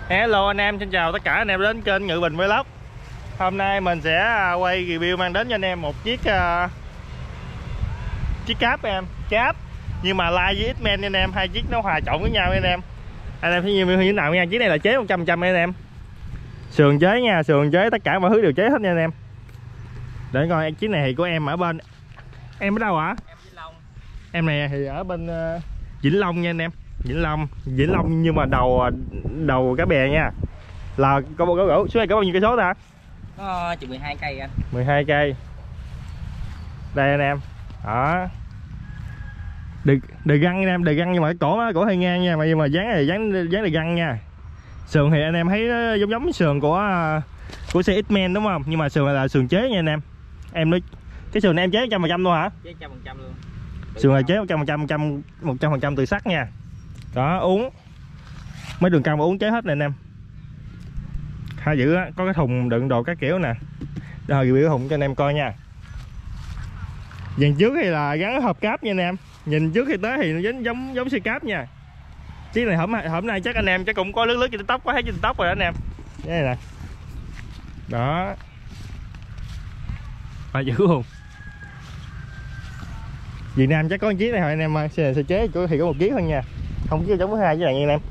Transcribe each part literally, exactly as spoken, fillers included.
Hello anh em, xin chào tất cả anh em đến kênh Ngự Bình Vlog. Hôm nay mình sẽ quay review mang đến cho anh em một chiếc uh, chiếc cáp em, cáp nhưng mà lai với X-Men anh em, hai chiếc nó hòa trộn với nhau anh em. Anh em thấy như thế nào nha, chiếc này là chế một trăm phần trăm anh em. Sườn chế nha, sườn chế tất cả mọi thứ đều chế hết nha anh em. Để coi chiếc này thì của em ở bên. Em ở đâu hả? Em Vĩnh Long. Em này thì ở bên uh, Vĩnh Long nha anh em. Vĩnh Long, Vĩnh Long nhưng mà đầu đầu cá bè nha. Là có bộ gỗ gỗ, số này có bao nhiêu cây số ta? Có chừng mười hai cây anh. mười hai cây. Đây anh em. Đó. Đừng đừng găng anh em, đừng găng nhưng mà cái cổ nó cổ hơi ngang nha, mà nhưng mà dáng này dáng dáng này găng nha. Sườn thì anh em thấy nó giống giống sườn của của xe X-Men đúng không? Nhưng mà sườn này là sườn chế nha anh em. Em nói cái sườn này em chế một trăm phần trăm luôn hả? Chế một trăm phần trăm luôn. Sườn này chế một trăm phần trăm, một trăm phần trăm từ sắt nha. Đó, uống mấy đường cong mà uống chế hết nè anh em. Hai dữ á, có cái thùng đựng đồ các kiểu nè. Để hồi review thùng cho anh em coi nha. Dàn trước thì là gắn hộp cáp nha anh em. Nhìn trước khi tới thì nó giống giống giống xe cáp nha. Chiếc này hôm hôm nay chắc anh em chắc cũng có lướt lướt trên TikTok, có thấy trên TikTok rồi đó anh em. Đây nè. Đó. Ba dữ luôn. Việt Nam chắc có một chiếc này thôi anh em ơi. Xe này xe chế thì có một chiếc thôi nha. Không chiếc giống với hai chiếc này nha anh em.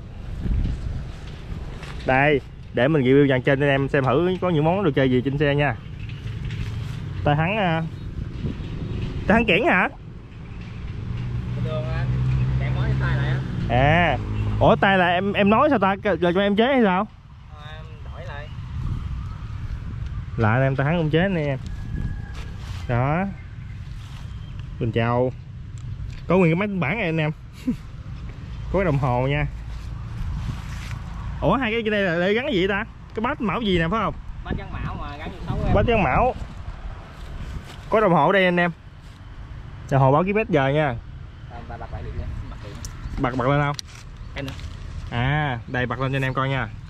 Đây, để mình review dàn trên anh em xem thử có những món đồ chơi gì trên xe nha. Tay hắn tay hắn kiển hả? Đường anh. Kẹt mối tay lại á. À. Ủa tay là em em nói sao ta, rồi cho em chế hay sao? À, em đổi lại. Lại anh em, tay hắn cũng chế nè em. Đó. Mình chào. Có nguyên cái máy tính bảng này anh em. Có cái đồng hồ nha. Ủa hai cái đây là để gắn cái gì ta? Cái bát mão gì nè phải không? Bát gắn mão mà gắn vô xấu em. Bát gắn mão. Có đồng hồ đây anh em. Đồng hồ báo km giờ nha. Bật bật lại điện lên, bật điện. Bật bật lên không? Em nè. À, đây bật lên cho anh em coi nha.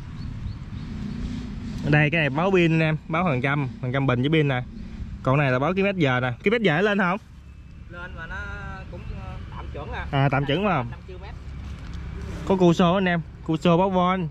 Đây cái này báo pin anh em, báo phần trăm, phần trăm bình với pin nè. Còn này là báo km giờ nè. Km giờ lên không? Lên mà nó cũng tạm chuẩn à. À tạm chuẩn phải không? năm ki lô mét. Có cu số anh em, cu số báo von.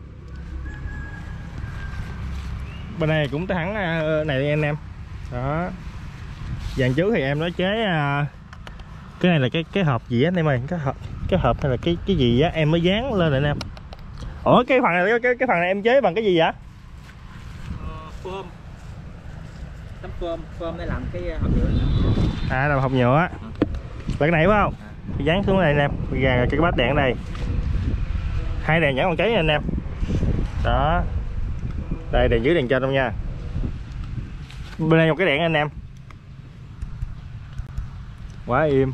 Bên này cũng thẳng này anh em. Đó. Dàn trước thì em nói chế cái này là cái cái hộp gì á anh em ơi, cái hộp cái hộp hay là cái cái gì á em mới dán lên rồi anh em. Ủa cái phần này cái cái phần này em chế bằng cái gì vậy? Ờ, phơm. Tấm phơm, phơm để làm cái hộp nhựa. À là hộp nhựa á. Là cái này phải không? À. Dán xuống đây anh em, gà cái bát đèn ở đây. Hai đèn nhãn còn cháy nha anh em. Đó. Đây đèn dưới đèn trên không nha. Bên đây một cái đèn anh em. Quá im.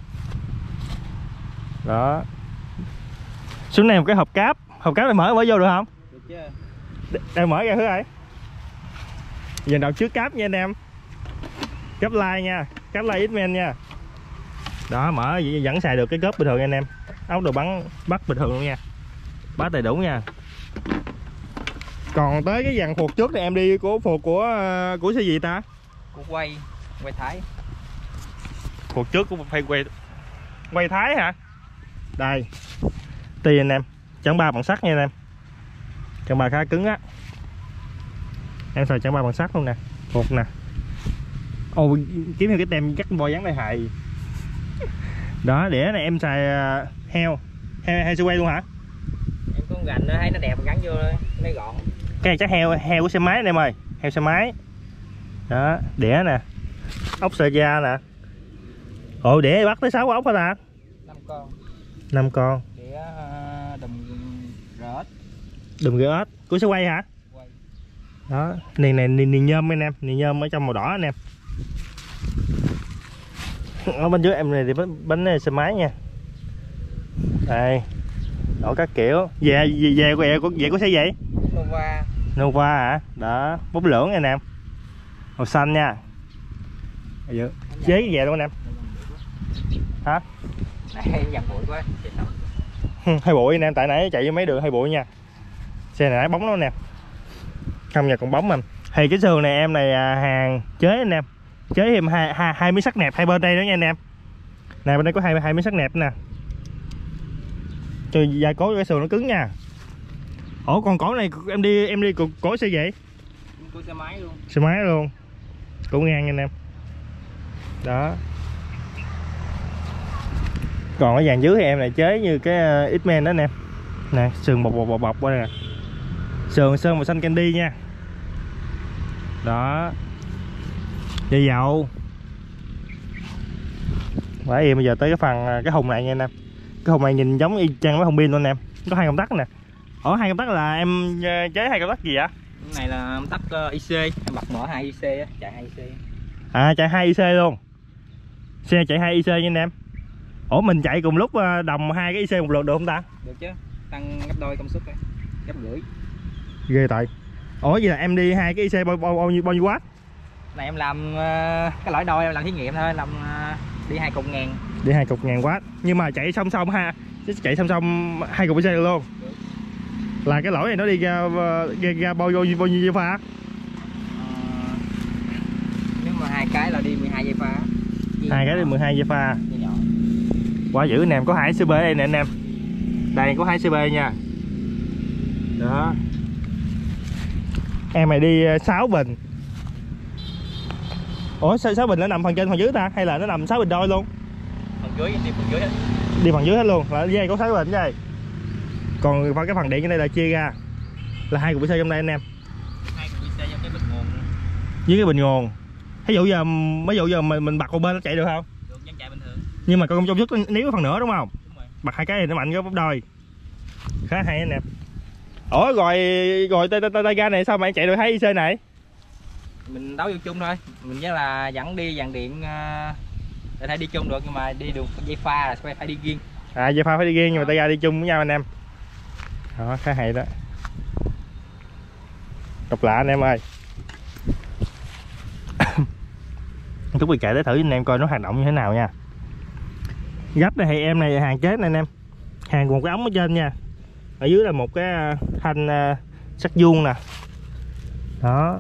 Đó. Xuống này một cái hộp cáp. Hộp cáp này mở mở vô được không? Được chứ. Đây mở ra thứ này. Dàn đầu trước cáp nha anh em. Cáp lai nha, cáp lai X-Men nha. Đó mở vẫn xài được cái cốp bình thường anh em. Ốc đồ bắn bắt bình thường luôn nha. Bát đầy đủ nha. Còn tới cái dàn phuộc trước thì em đi của phuộc của của xe gì ta? Của quay, quay Thái. Phuộc trước cũng phải quay quay Thái hả? Đây. Tì anh em, chắn ba bằng sắt nha anh em. Chắn ba khá cứng á. Em xài chắn ba bằng sắt luôn nè. Phuộc nè. Ồ kiếm theo cái tem cắt bo dán đây hài. Đó, đĩa này em xài heo. Heo heo quay luôn hả? Em có con gành nó thấy nó đẹp gắn vô nó gọn. Cái này chắc heo heo của xe máy anh em ơi, heo xe máy. Đó, đĩa nè. Ốc sợi da nè. Ồ đĩa bắt tới sáu ốc hả ta? năm con. năm con. Đĩa uh, đùm rớt. Đùm rớt của xe quay hả? Quay. Đó, này này nì nhôm anh em, nì nhôm ở trong màu đỏ anh em. Ở bên dưới em này thì bánh, bánh xe máy nha. Đây. Đổ các kiểu. Về về về của của về của xe gì? Nova. Nova hả? Đó, bốc lưỡng anh em. Màu xanh nha. Chế cái về luôn anh em. Hả? Này dập bụi quá. Hơi bụi anh em, tại nãy chạy vô mấy đường hơi bụi nha. Xe này nãy bóng lắm nè. Không nhà còn bóng mà. Thì cái sườn này em này hàng chế anh em. Chế thêm hai hai hai miếng sắt nẹp hai bên đây đó nha anh em. Nè bên đây có hai hai miếng sắt nẹp nè. Cho gia cố cho cái sườn nó cứng nha. Ủa còn cổ này em đi em đi cổ, cổ xe gì? Cổ xe máy luôn. Xe máy luôn. Cổ ngang nha anh em. Đó. Còn ở dàn dưới thì em lại chế như cái uh, X-Men đó anh em. Nè, sườn bọc bọc bọc bọc qua đây nè. Sườn sơn màu xanh candy nha. Đó. Dây dầu. Bởi vì bây giờ tới cái phần cái hùng này nha anh em. Cái hùng này nhìn giống y chang với hùng pin luôn anh em. Có hai công tắc nè. Ở hai công tắc là em chế hai công tắc gì vậy? Cái này là công tắc uh, i xê, em bật mở hai i xê á, chạy hai i xê. À chạy hai i xê luôn. Xe chạy hai i xê nha anh em. Ủa mình chạy cùng lúc đồng hai cái i xê một lượt được không ta? Được chứ, tăng gấp đôi công suất ấy. Gấp rưỡi. Ghê tại. Ủa vậy là em đi hai cái i xê bao bao, bao nhiêu bao nhiêu watt? Này em làm uh, cái lõi đôi em làm thí nghiệm thôi, làm uh, đi hai chục ngàn. Đi hai chục ngàn watt. Nhưng mà chạy song song ha, chạy song song hai chục i xê luôn. Được. Là cái lỗi này nó đi ra ra, ra bao nhiêu bao nhiêu giây pha? Uh, nếu mà hai cái là đi mười hai giây pha. Hai cái đi mười hai giây pha. Quá dữ anh em, có hai xê bê đây nè anh em. Đây có hai xê bê nha. Đó. Em này đi sáu bình. Ủa sao sáu bình nó nằm phần trên phần dưới ta hay là nó nằm sáu bình đôi luôn? Phần dưới đi phần dưới hết. Đi phần dưới hết luôn, là dây có sáu bình vậy. Còn cái phần điện ở đây là chia ra là hai cục i xê trong đây anh em. Hai cục i xê trong cái bình nguồn nữa. Với cái bình nguồn. Ví dụ giờ mấy dụ giờ mình mình bật một bên nó chạy được không? Được, vẫn chạy bình thường. Nhưng mà con công suất níu phần nữa đúng không? Đúng rồi. Bật hai cái thì nó mạnh gấp đôi. Khá hay anh em. Ủa rồi rồi tay tay tay ga này sao mà anh chạy được hai i xê này? Mình đấu vô chung thôi. Mình với là dẫn đi dàn điện uh, để thể đi chung được, nhưng mà đi được dây pha là phải phải đi riêng. À dây pha phải đi riêng nhưng mà tay ga đi chung với nhau anh em. Đó khá hay đó. Độc lạ anh em ơi. Chúng mình chạy để thử anh em coi nó hoạt động như thế nào nha. Gấp này thì em này hàng chết này anh em. Hàng một cái ống ở trên nha. Ở dưới là một cái thanh uh, sắt vuông nè. Đó.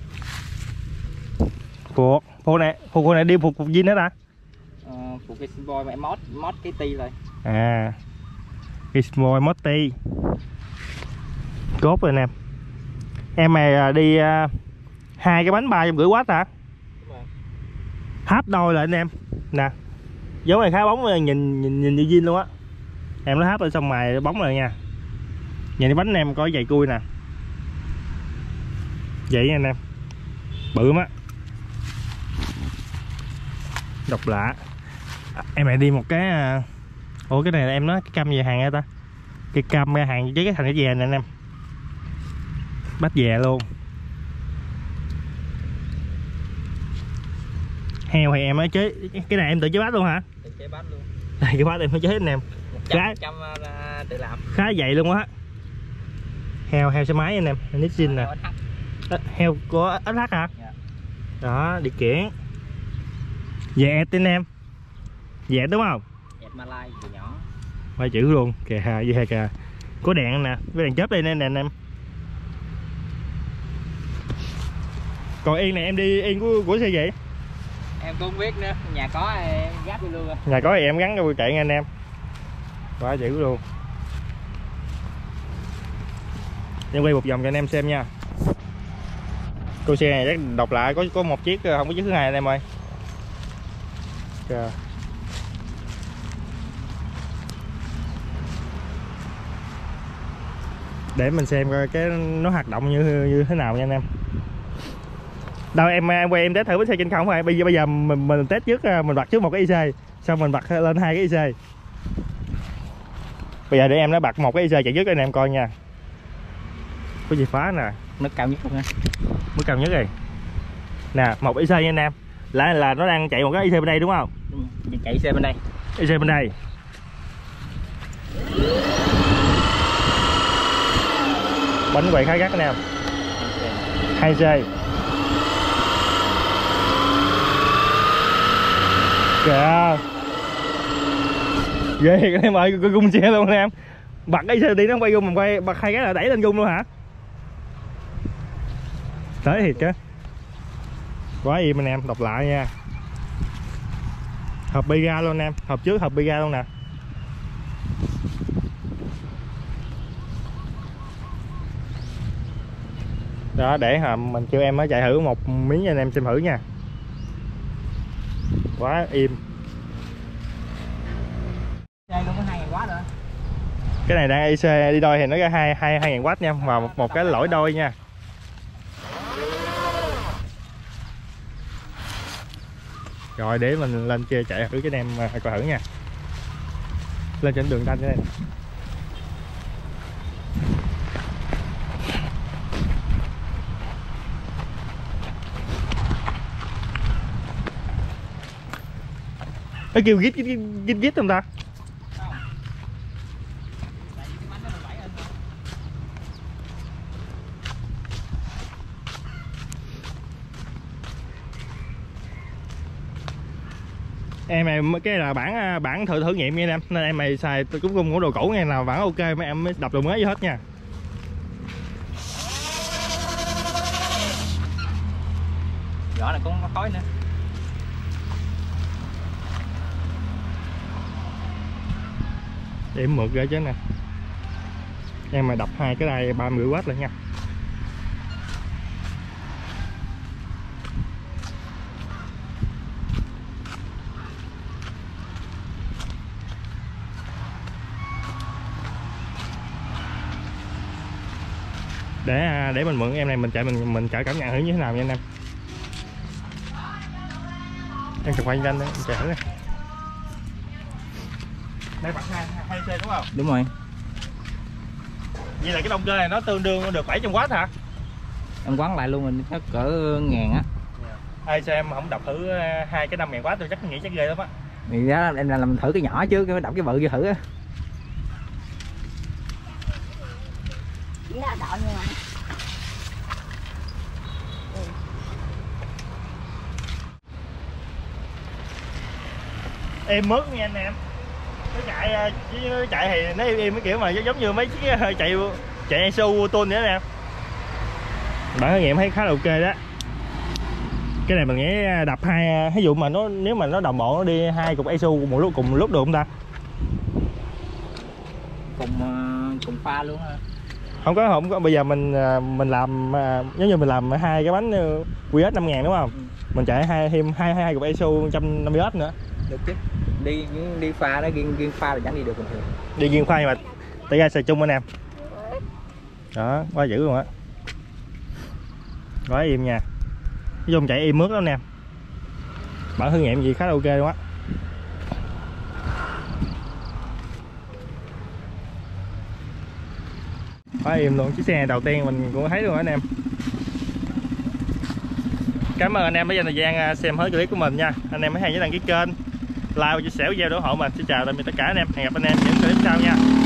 Phục Phục này Phục này đi phục phục gì nữa ta? Ờ, phục cái symbol mà em mod mod cái ti rồi. À cái symbol mod ti. Cốt rồi anh em. Em này đi uh, hai cái bánh ba trăm rưỡi watt hả? Háp đôi lại anh em nè, giống này khá bóng nhìn nhìn nhìn như zin luôn á. Em nó háp lên xong mài bóng rồi nha. Nhìn cái bánh em có dày cui nè, vậy nha anh em, bự á. Độc lạ. À, em lại đi một cái uh... ủa cái này là em nói cái cam về hàng hả ta? Cái cam ra hàng với cái thành cái dè này anh em, bách dè luôn. Heo thì em mới chế, cái này em tự chế bát luôn hả? Tự chế bát luôn. Đây cái bát em mới chế anh em. Khá trăm tự làm. Khá dày luôn á. Heo heo xe máy anh em, Nissin nè. Heo của ét hát hả? Dạ. Đó, điều khiển. Dẹt anh em. Dẹt đúng không? Dẹt Malay từ nhỏ. Ba chữ luôn, kìa dê kìa. Có đèn nè, với đèn chớp đây nè anh em. Còn yên này em đi yên của của xe gì? Em cũng không biết nữa, nhà có em gáp đi luôn rồi. Nhà có thì em gắn cho chạy nha anh em. Quá dữ luôn. Em quay một vòng cho anh em xem nha. Cô xe này chắc độc lại có có một chiếc không có chiếc thứ hai anh em ơi. Kìa. Để mình xem coi cái nó hoạt động như như thế nào nha anh em. Đâu em em quay em test thử bánh xe trên không phải. Bây giờ bây giờ mình mình test trước, mình bật trước một cái i xê, xong mình bật lên hai cái i xê. Bây giờ để em nó bật một cái i xê chạy trước cho anh em coi nha. Có gì phá nè, Mức cao nhất luôn nha. mức cao nhất rồi. Nè, một i xê nha anh em. Là là nó đang chạy một cái i xê bên đây đúng không? Đúng rồi. Chạy xe bên đây. i xê bên đây. Bánh quay khá gắt anh em. hai xê. Kìa. Ghê cái em ơi, cái gung xe luôn anh em. Bật cái xe đi nó quay gung mình quay, bật hai cái là đẩy lên gung luôn hả? Tới thiệt chứ. Quá im anh em, đọc lại nha. Hộp bi ga luôn anh em, hộp trước hộp bi ga luôn nè. Đó, để hả mình kêu em mới chạy thử một miếng cho anh em xem thử nha. Quá im. Đây luôn có hai ngàn quá nữa. Cái này đang i xê đi đôi thì nó ra hai hai hai ngàn oát nha, và một, một cái lỗi đôi nha. Rồi để mình lên kia chạy thử cho anh em coi thử nha. Lên trên đường đanh đây. Nó kêu gít gít gít gít không ta? Em này cái là bản bản thử thử nghiệm nha em, nên em mày xài tôi cũng cung của đồ cũ nghe, nào bản ok mấy em mới đập đồ mới vô hết nha. Vỏ này cũng có khói nữa. Để em mượt ra chứ nè. Em mà đập hai cái đai ba mươi oát lại nha. Để để mình mượn em này mình chạy mình mình chạy cảm nhận thử như thế nào nha anh em. Em chụp quay nhanh đấy, em chạy thử nè. Đây bật hai hai xê đúng không? Đúng rồi. Vậy là cái động cơ này nó tương đương được bảy trăm oát hả? Em quán lại luôn mình chắc cỡ ngàn á. Ai sao em không đập thử hai cái năm ngàn oát tôi chắc nghĩ chắc ghê lắm á. Thì đó em làm thử cái nhỏ chứ, cái đập cái bự vô thử á. Em mướt nha anh em. Nó chạy nó chạy thì nó im im cái kiểu mà giống như mấy chiếc chạy chạy Isuzu Tôn vậy đó nè. Bản thử nghiệm thấy khá là ok đó. Cái này mình nghĩ đập hai, ví dụ mà nó nếu mà nó đồng bộ nó đi hai cục Isuzu một lúc cùng lúc được không ta? Cùng cùng pha luôn ha. Không có không có bây giờ mình mình làm giống như mình làm hai cái bánh quy ét năm ngàn đúng không? Ừ. Mình chạy hai thêm hai hai cục Isuzu một trăm năm mươi oát nữa. Được chứ. Đi đi pha nó riêng riêng pha là chẳng đi được bình thường. Đi riêng pha nhưng mà tay ga xài chung anh em. Đó, quá dữ luôn á. Quá im nha. Nói chung chạy im mướt lắm nè. Bản thử nghiệm gì khá là ok luôn á. Quá im luôn, chiếc xe này đầu tiên mình cũng thấy luôn anh em. Cảm ơn anh em đã dành thời gian xem hết clip của mình nha. Anh em hãy nhớ đăng ký kênh, like và chia sẻ video để ủng hộ mình. Xin chào tạm biệt tất cả anh em, hẹn gặp anh em những clip sau nha.